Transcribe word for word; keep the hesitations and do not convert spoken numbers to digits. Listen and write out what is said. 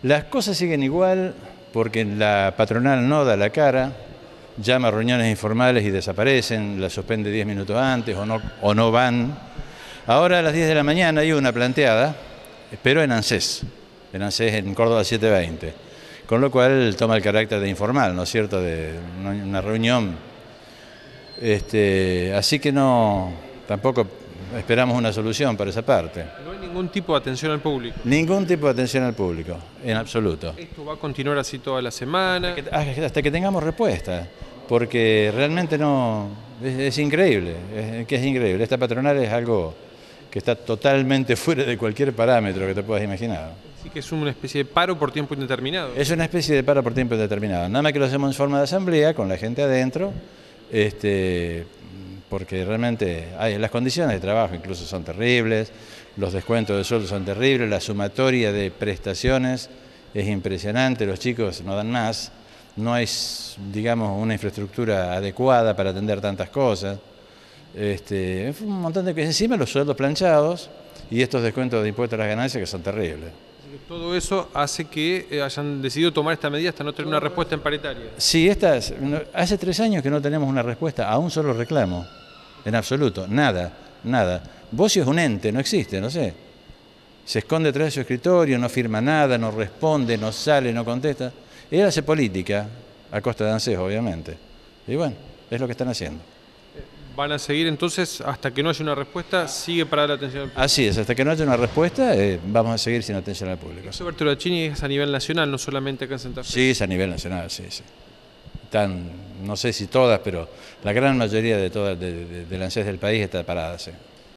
Las cosas siguen igual porque la patronal no da la cara, llama a reuniones informales y desaparecen, la suspende diez minutos antes o no, o no van. Ahora a las diez de la mañana hay una planteada, pero en ANSES, en ANSES en Córdoba setecientos veinte, con lo cual toma el carácter de informal, ¿no es cierto?, de una reunión. Este, así que no, tampoco esperamos una solución para esa parte. ¿No hay ningún tipo de atención al público? Ningún tipo de atención al público, en absoluto. ¿Esto va a continuar así toda la semana? Hasta que, hasta que tengamos respuesta, porque realmente no, es, es increíble, es, que es increíble. Esta patronal es algo que está totalmente fuera de cualquier parámetro que te puedas imaginar. Así que es una especie de paro por tiempo indeterminado. Es una especie de paro por tiempo indeterminado, nada más que lo hacemos en forma de asamblea, con la gente adentro, este, porque realmente hay, las condiciones de trabajo incluso son terribles, los descuentos de sueldo son terribles, la sumatoria de prestaciones es impresionante, los chicos no dan más, no hay, digamos, una infraestructura adecuada para atender tantas cosas, este, un montón de cosas, encima los sueldos planchados y estos descuentos de impuestos a las ganancias que son terribles. Todo eso hace que hayan decidido tomar esta medida hasta no tener una respuesta en paritaria. Sí, estas, hace tres años que no tenemos una respuesta a un solo reclamo, en absoluto, nada, nada. Bocio es un ente, no existe, no sé. Se esconde detrás de su escritorio, no firma nada, no responde, no sale, no contesta. Él hace política, a costa de ANSES, obviamente. Y bueno, es lo que están haciendo. ¿Van a seguir entonces hasta que no haya una respuesta? ¿Sigue para la atención al público? Así es, hasta que no haya una respuesta eh, vamos a seguir sin atención al público. Eso, Bertolacini, es a nivel nacional, no solamente acá en Santa Fe. Sí, es a nivel nacional, sí, sí. Están, no sé si todas, pero la gran mayoría de todas de, de, de ANSES del país está parada, sí.